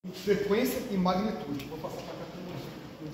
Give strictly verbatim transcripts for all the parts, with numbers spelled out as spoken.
frequência e magnitude. Vou passar para cá para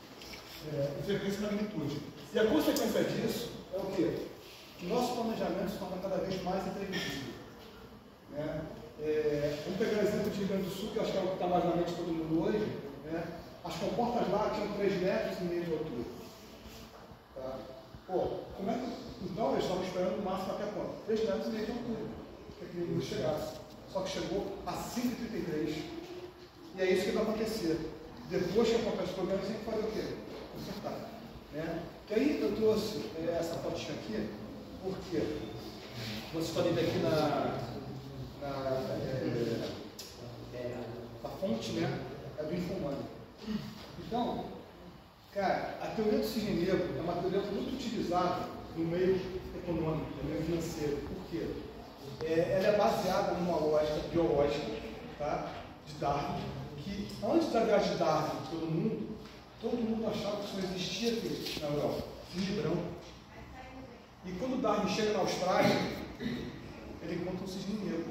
é, frequência e magnitude. E a consequência disso é o quê? Que nosso planejamento se torna cada vez mais imprevisível. Né? É, vamos pegar o exemplo de Rio Grande do Sul, que eu acho que é o que está mais na mente de todo mundo hoje. Né? As comportas lá tinham três metros e meio de altura. Tá? Pô, como é que... Então eles estavam esperando o máximo até quanto? três metros e meio de altura. Que aquele número chegasse. Só que chegou a cinco vírgula trinta e três. E é isso que vai acontecer. Depois que acontece o problema, você tem que fazer o quê? Consertar. Né? E aí eu trouxe é, essa fotinha aqui, porque vocês podem ver aqui na, na, é, é, a fonte, né, é do Infomani. Então, cara, a teoria do cisne negro é uma teoria muito utilizada no meio econômico, no meio financeiro. Por quê? É, ela é baseada numa lógica biológica, tá, de Darwin, que antes da viagem de Darwin pelo mundo, todo mundo achava que só existia aqui na Europa, cisne branco. E quando Darwin chega na Austrália, ele encontra um cisne negro.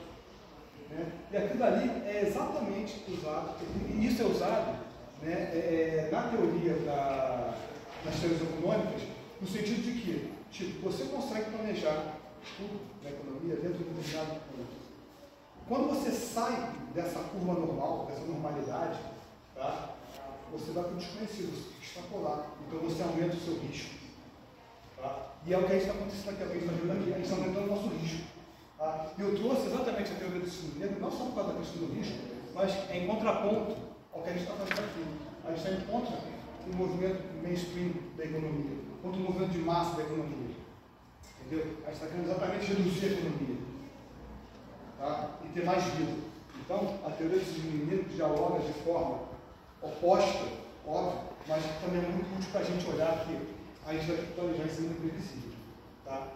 Né? E aquilo ali é exatamente usado, e isso é usado, né, é, na teoria da, das teorias econômicas, no sentido de que, tipo, você consegue planejar tudo na economia dentro de um determinado ponto. Quando você sai dessa curva normal, dessa normalidade, tá, você vai para o desconhecido, você tem que extrapolar. Então você aumenta o seu risco. Tá? E é o que a gente está acontecendo aqui, é o que a gente está vendo aqui, a gente está aumentando o nosso risco. Tá? E eu trouxe exatamente a teoria do cisne negro, não só por causa da questão do risco, mas em contraponto ao que a gente está fazendo aqui. A gente está em contra o movimento mainstream da economia, contra o movimento de massa da economia. Entendeu? A gente está querendo exatamente reduzir a economia. Tá? E ter mais vida. Então, a teoria do cisne negro dialoga de forma oposta, óbvio, mas também é muito útil para a gente olhar que a gente vai planejar em cima do imprevisível. Tá?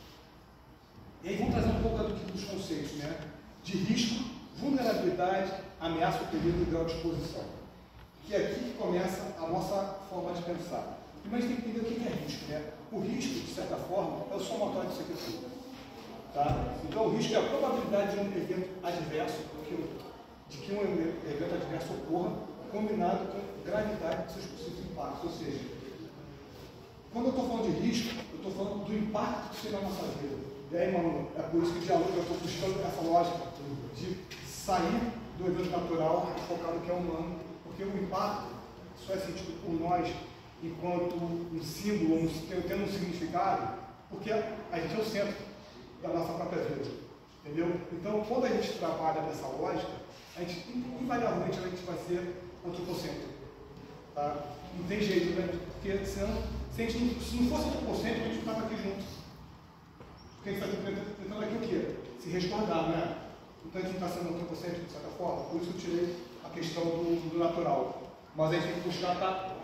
E aí vamos trazer um pouco do, dos conceitos, né? De risco, vulnerabilidade, ameaça, perigo e grau de exposição. Que é aqui que começa a nossa forma de pensar. Primeiro a gente tem que entender o que é risco, né? O risco, de certa forma, é o somatório disso aqui tudo. Tá? Então o risco é a probabilidade de um evento adverso, de que um evento adverso ocorra, combinado com gravidade de seus possíveis impactos. Ou seja, quando eu estou falando de risco, eu estou falando do impacto que será na nossa vida. E aí, mano, é por isso que diálogo eu estou buscando essa lógica de sair do evento natural e focar no que é humano, porque o impacto só é sentido por nós enquanto um símbolo, um, tendo um significado, porque a gente é o centro da nossa própria vida, entendeu? Então, quando a gente trabalha nessa lógica, a gente, invariavelmente, a gente vai ser antropocêntrico, tá? Não tem jeito, né? Porque senão, se, a gente, se não fosse antropocêntrico, a gente não estava aqui junto. Porque a gente está tentando aqui o quê? Se resguardar, né? Então, a gente não está sendo antropocêntrico, de certa forma, por isso eu tirei a questão do, do natural. Mas a gente tem que buscar estar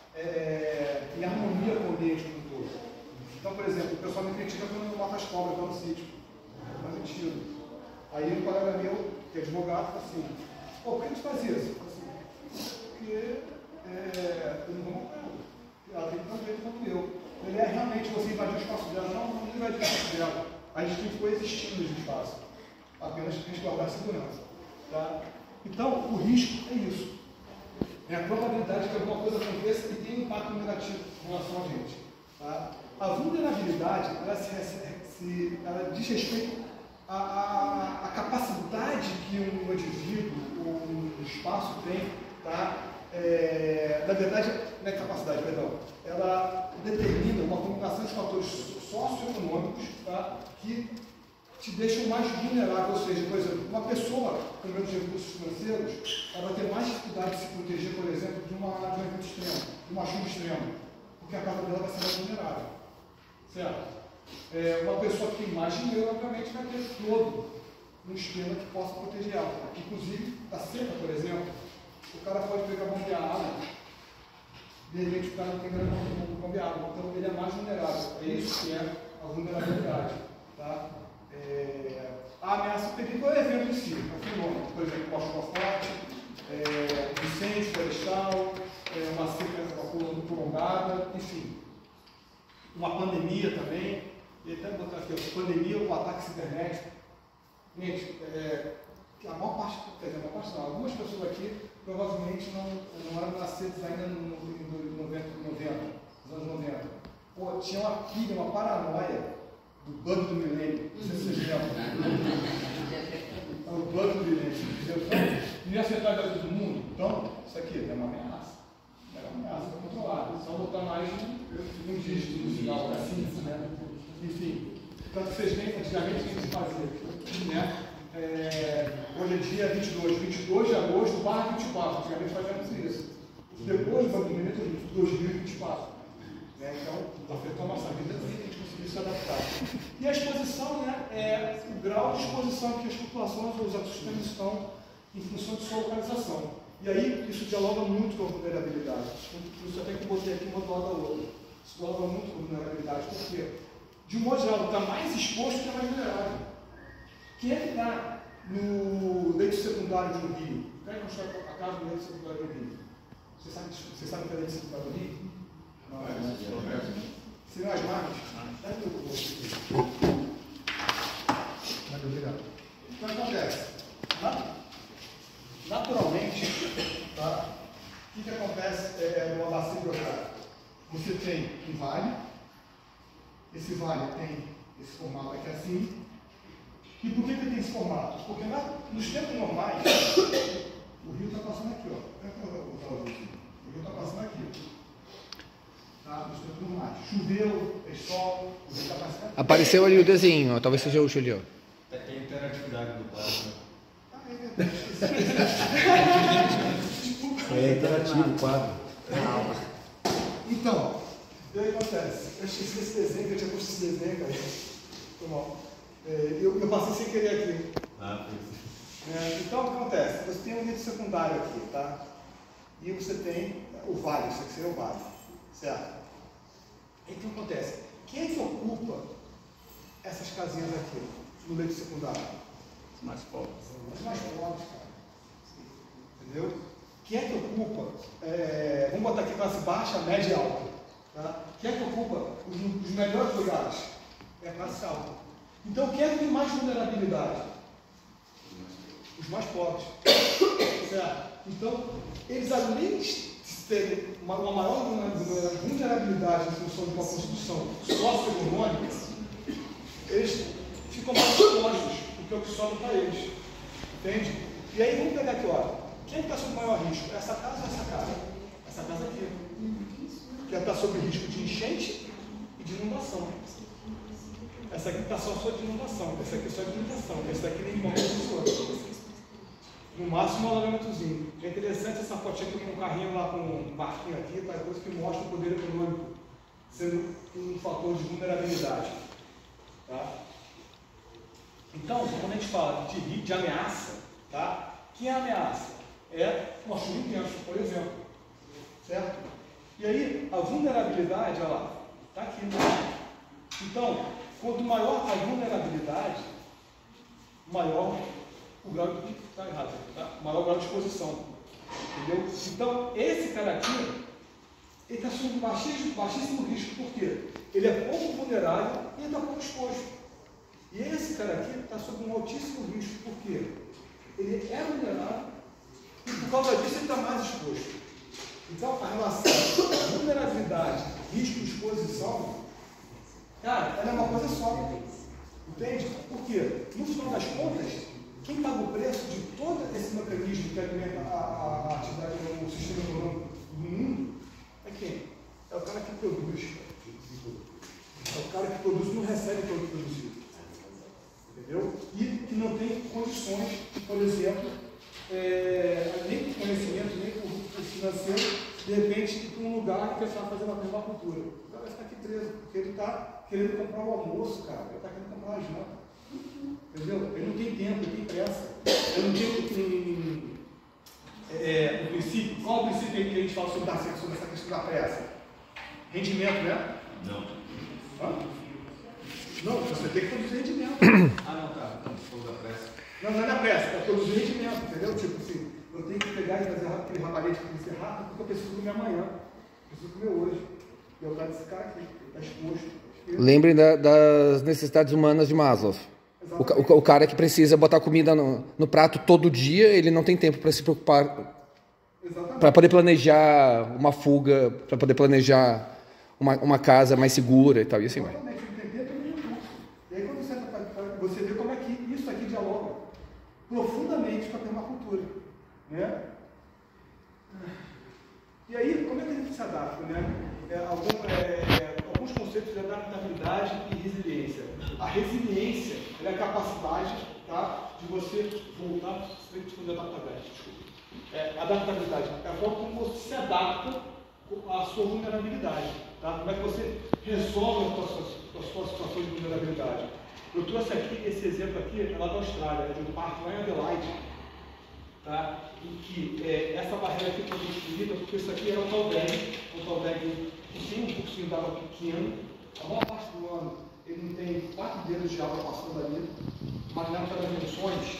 é, em harmonia com o ambiente como um todo. Então, por exemplo, o pessoal me critica quando eu mato as cobras lá no sítio. Mas mentira. Aí um colega meu, que é advogado, fala assim, pô, por que a gente faz isso? Eu falo assim, porque é, eu não vou matar ela. Ela tem tanto jeito quanto eu. Ele é realmente você invadir o espaço dela. Não, não invadir o espaço dela. A gente tem que coexistir no espaço. Apenas para a gente guardar a segurança. Tá? Então, o risco é isso. É a probabilidade que alguma coisa aconteça e tenha um impacto negativo em relação a gente. Tá? A vulnerabilidade, ela, se, se, ela diz respeito à, à, à capacidade que um indivíduo ou um espaço tem, tá? É, na verdade, não é capacidade, perdão, ela determina uma combinação de fatores socioeconômicos, tá? Que te deixam mais vulnerável, ou seja, por exemplo, uma pessoa com menos recursos financeiros, ela vai ter mais dificuldade de se proteger, por exemplo, de, uma, de um evento extremo, de uma chuva extrema, porque a casa dela vai ser mais vulnerável. Certo? É, uma pessoa que tem mais dinheiro, obviamente, vai ter todo um esquema que possa proteger ela. Inclusive, da seca, por exemplo, o cara pode pegar bombear água, de repente o cara não tem grana para bombear água, então ele é mais vulnerável. É isso que é a vulnerabilidade. Tá? É, a ameaça perigo é o evento em si, é um fenômeno. Por exemplo, uma chuva forte, é, incêndio florestal, é, uma seca prolongada, enfim. Uma pandemia também, e até botar aqui, ó, pandemia ou ataque cibernético. Gente, é, a maior parte, quer dizer, a maior parte não, algumas pessoas aqui provavelmente não, não eram nascidos ainda no, no, no noventa, noventa, nos anos noventa. Pô, tinha uma pilha, uma paranoia do bug do milênio, não sei se vocês lembram. É o bug do milênio, entendeu? Então, não ia acertar a vida do mundo. Então, isso aqui é uma ameaça. É uma ameaça controlada. Só botar mais um, um dígito no final, assim, né? Enfim, tanto que vocês veem, antigamente, o que a gente fazia, né? É, hoje é dia vinte e dois, vinte e dois de agosto, barra vinte e quatro, antigamente fazíamos isso. Depois do movimento de dois mil e vinte e quatro. Né? Então, afetou a nossa vida e a gente conseguiu se adaptar. E a exposição, né, é o grau de exposição que as populações ou os ecossistemas estão em função de sua localização. E aí, isso dialoga muito com a vulnerabilidade. Por isso até que eu botei aqui uma do lado da outra. Isso dialoga muito com a vulnerabilidade, porque, de um modo geral, está mais exposto que é mais vulnerável. Quem é que está no leito secundário de um rio? Quem é que constrói a casa do leito secundário de um rio? Você sabe, você sabe o que é leito secundário do rio? Não, não é. Seriam as marcas? Dá que eu vou aqui. Obrigado. Então, acontece. Naturalmente, tá? O que, que acontece é, numa bacia hidrográfica? Você tem um vale, esse vale tem esse formato aqui assim. E por que, que ele tem esse formato? Porque na, nos tempos normais, o rio está passando aqui, ó. O rio está passando aqui. Tá? Nos tempos normais. Choveu, fez sol, o rio está passando aqui. Apareceu ali o desenho, ó. Talvez seja o Julio. Tem a interatividade do quadro. Ah, é verdade. É interativo o quadro. Então, o que acontece? Eu esqueci esse desenho, que eu tinha posto esse desenho, cara. Foi mal. É, eu, eu passei sem querer aqui. Ah, foi. É, então, o que acontece? Você tem um leito secundário aqui, tá? E você tem o vale, isso aqui seria o vale, certo? E o que acontece? Quem é que ocupa essas casinhas aqui, no leito secundário? Os mais pobres. Os mais pobres, cara. Entendeu? Quem é que ocupa, é, vamos botar aqui classe baixa, média e alta. Tá? Quem é que ocupa os, os melhores lugares? É a classe alta. Então, quem é que tem mais vulnerabilidade? Os mais pobres. Certo? Então, eles, além de terem uma, uma maior vulnerabilidade em função de uma construção socioeconômica, eles ficam mais expostos, porque é o que sobra para eles. Entende? E aí, vamos pegar aqui, olha. Quem está sob maior risco? Essa casa ou essa casa? Essa casa aqui. Que está sob risco de enchente e de inundação. Essa aqui está só de inundação, essa aqui só de inundação, essa aqui nem morre de outro. No máximo um alagamentozinho. É interessante essa fotinha aqui com um carrinho lá, com um barquinho aqui, tá? Coisa que mostra o poder econômico sendo um fator de vulnerabilidade. Tá? Então, quando a gente fala de, de ameaça, tá? Que é a ameaça? É uma chuva intensa, por exemplo. Certo? E aí, a vulnerabilidade, olha lá, está aqui. Né? Então, quanto maior a vulnerabilidade, maior o grau de... Está errado, tá? Maior o grau de exposição. Entendeu? Então, esse cara aqui, ele está sob baixíssimo, baixíssimo risco. Por quê? Ele é pouco vulnerável e está pouco exposto. E esse cara aqui está sob um altíssimo risco. Por quê? Ele é vulnerável e por causa disso ele está mais exposto. Então, a relação vulnerabilidade, risco e exposição, cara, ela é uma coisa só. Entende? Por quê? No final das contas, quem paga o preço de todo esse mecanismo que alimenta a, a, a atividade no sistema econômico do mundo é quem? É o cara que produz. É o cara que produz e não recebe todo produzido. Entendeu? E que não tem condições, por exemplo, é, nem por conhecimento, nem por, por financeiro, de repente ir para um lugar que o pessoal vai fazer uma permacultura. O cara vai ficar aqui preso, porque ele está querendo comprar o almoço, cara, ele está querendo comprar a janta. Entendeu? Ele não tem tempo, ele tem pressa. Ele não tem um, é, um princípio. Qual é o princípio que a gente fala sobre, sobre essa questão da pressa? Rendimento, né? Não. Hã? Não, você tem que produzir rendimento. Ah, não, tá. Não, falou da pressa. Não, não é da pressa, é produzir rendimento, entendeu? Tipo assim, eu tenho que pegar e fazer aquele rabalete que crescer rápido porque eu preciso comer amanhã. Eu preciso comer hoje. E eu quero desse cara aqui, ele está exposto. Lembrem da, das necessidades humanas de Maslow. O, ca- o, ca- o cara que precisa botar comida no, no prato todo dia, ele não tem tempo para se preocupar, Exatamente. para poder planejar uma fuga, para poder planejar uma, uma casa mais segura e tal, e assim vai. Exatamente, entender todo mundo. E aí quando você, entra pra- pra- você vê como é que isso aqui dialoga profundamente com a permacultura. Né? E aí, como é que a gente se adapta? Né? É, algum, é, alguns conceitos de adaptabilidade e resiliência. A resiliência ela é a capacidade, tá, de você voltar de adaptabilidade. Desculpa. É, adaptabilidade é a forma como você se adapta à sua vulnerabilidade. Tá? Como é que você resolve as suas, as suas situações de vulnerabilidade. Eu trouxe aqui esse exemplo aqui, é lá da Austrália, é de um parque lá em Adelaide, tá? Em que é, essa barreira aqui foi construída porque isso aqui era um taldeg, um taldeg que tem um pouquinho d'água pequeno, a maior parte do ano ele não tem quatro dedos de água passando ali, mas naquelas dimensões,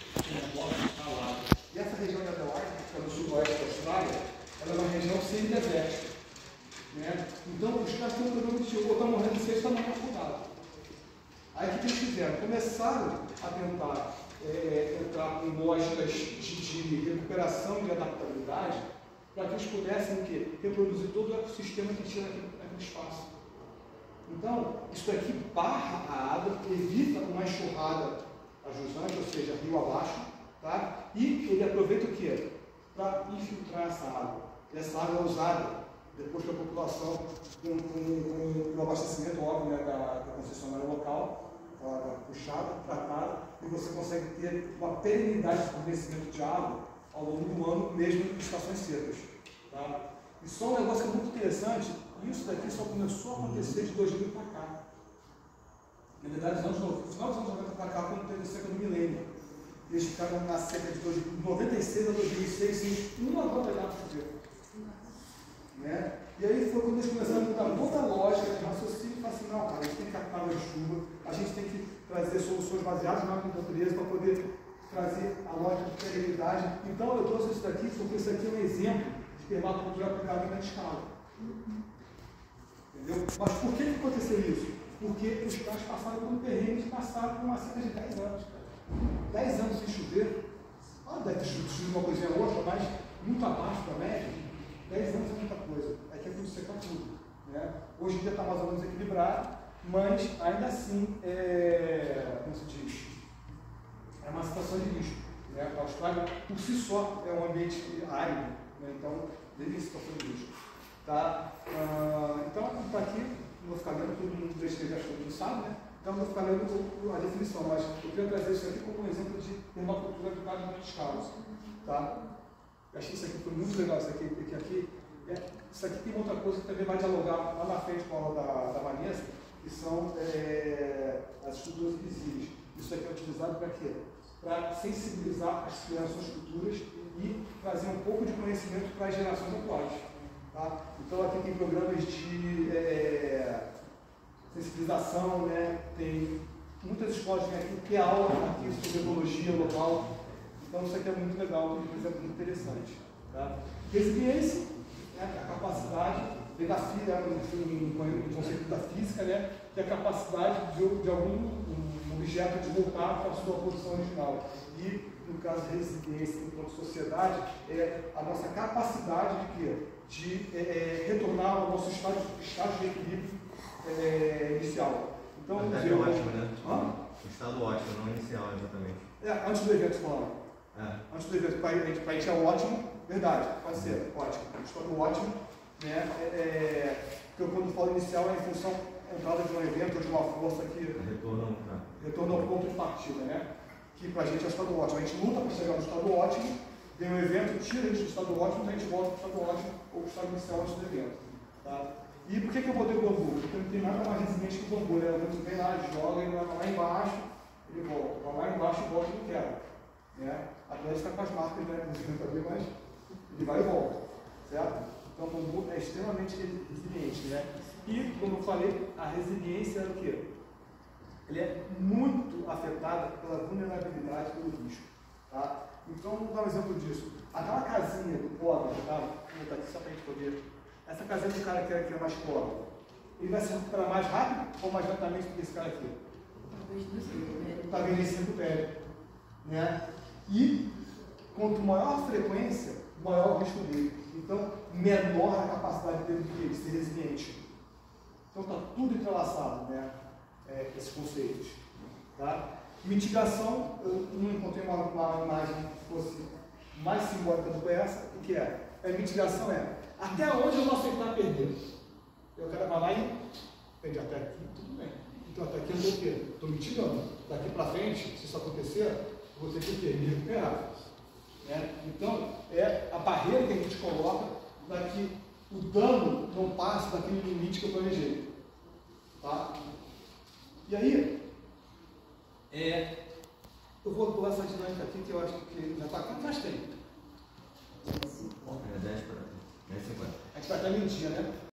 e essa região de Adelaide, que fica no sudoeste da Austrália, ela é uma região semidesértica. Né? Então, os caras têm um problema de ou está morrendo de sede, está morrendo afogado. Aí o que eles fizeram? Começaram a tentar é, entrar em lógicas de, de recuperação e de adaptabilidade para que eles pudessem o quê? Reproduzir todo o ecossistema que tinha naquele, naquele espaço. Então, isso aqui barra a água, evita uma enxurrada ajusante, ou seja, rio abaixo, tá? E ele aproveita o quê? Para infiltrar essa água. E essa água é usada depois que a população, com, com, com o abastecimento óbvio, né, da, da concessionária local, ela é puxada, tratada, e você consegue ter uma perenidade de fornecimento de água ao longo do ano, mesmo em estações secas. Tá? E só um negócio que é muito interessante, isso daqui só começou a acontecer de dois mil para cá. Na verdade, nos anos, no final dos anos noventa para cá, quando teve a seca do milênio. Eles ficaram na seca de noventa e seis a dois mil e seis sem uma gota de água por dia. Né? E aí foi quando eles começaram a mudar toda a lógica de raciocínio e falaram assim, não, cara, a gente tem que captar água de chuva, a gente tem que trazer soluções baseadas na natureza para poder trazer a lógica de perenidade. Então eu trouxe isso daqui porque isso aqui é um exemplo de permacultura aplicada em grande escala. Entendeu? Mas por que, que aconteceu isso? Porque os caras passaram por um terreno que passaram por uma cerca de dez anos. Cara. dez anos sem chover. Ah, deve ter chovido uma coisinha ou outra, mas muito abaixo da média. dez anos é muita coisa. É que é tudo secar tudo. Né? Hoje em dia está mais ou menos equilibrado, mas ainda assim, é, como se diz, é uma situação de risco. Né? A Austrália, por si só, é um ambiente árido, né? Então, deve situação de risco. Tá? Ah, então, está aqui, não vou ficar lendo, todo mundo deixa que já todo mundo sabe, né? Então, não vou ficar lendo a definição, mas eu queria trazer isso aqui como um exemplo de permacultura aplicada em grandes escalas. Tá? Eu achei isso aqui foi muito legal, isso aqui, porque aqui, é, isso aqui tem outra coisa que também vai dialogar lá na frente com a aula da, da Vanessa, que são é, as estruturas invisíveis. Isso aqui é utilizado para quê? Para sensibilizar as gerações futuras e trazer um pouco de conhecimento para as gerações atuais. Tá? Então aqui tem programas de é, sensibilização, né? Tem muitas escolas que aqui tem aula aqui sobre ecologia local. Então isso aqui é muito legal, um exemplo muito interessante. Tá? Resiliência, né? A capacidade, vem da física, um conceito da física, né? Que é a capacidade de, de algum um objeto de voltar para a sua posição original. E, no caso de resiliência enquanto sociedade, é a nossa capacidade de quê? De é, retornar ao nosso estado, estado de equilíbrio é, inicial. Então, Até dizer, ótimo, né? Hã? Estado ótimo, não inicial, exatamente. É, antes do evento, falando. É. Antes do evento, para a gente, para a gente é ótimo, verdade, pode ser, ótimo. Estado ótimo, né? É, é, porque quando falo inicial é em função da entrada de um evento ou de uma força que Retorno, tá. retorna ao ponto de partida, né? Que para a gente é o estado ótimo. A gente luta para chegar no estado ótimo, vem um evento, tira a gente do estado ótimo, então a gente volta para o estado ótimo ou para o estado inicial antes do evento. Tá? E por que, que eu botei o bambu? Porque não tem nada mais resiliente que o bambu, né? O vento vem lá, joga, ele vai lá embaixo, ele volta. Vai lá embaixo e volta e não quebra. Né? Agora está com as marcas, né? Mas ele vai e volta. Certo? Então o bambu é extremamente resiliente. Né? E, como eu falei, a resiliência é o quê? Ele é muito afetado pela vulnerabilidade pelo risco. Tá? Então, vamos dar um exemplo disso. Aquela casinha do pobre, tá? Vou botar aqui só para a gente poder. Essa casinha do cara que é, que é mais pobre, ele vai se recuperar mais rápido ou mais lentamente do que esse cara aqui? Está envelhecendo o pé. Né? E quanto maior a frequência, maior o risco dele. Então, menor a capacidade dele de ser resiliente. Então, está tudo entrelaçado, né? É, esses conceitos. Tá? Mitigação, eu não encontrei uma, uma imagem que fosse mais simbólica do que essa. O que é? A mitigação é até onde eu vou aceitar perder. Eu quero vai lá e perdi até aqui, tudo bem. Então, até aqui eu vou o quê? Estou mitigando. Daqui para frente, se isso acontecer, eu vou ter que o quê? Me recuperar. Né? Então, é a barreira que a gente coloca para que o dano não passe daquele limite que eu planejei. Tá? E aí, é, eu vou pular essa dinâmica aqui que eu acho que já está. Quanto mais tempo? É dez para dez e cinquenta. A gente vai até meio-dia, né?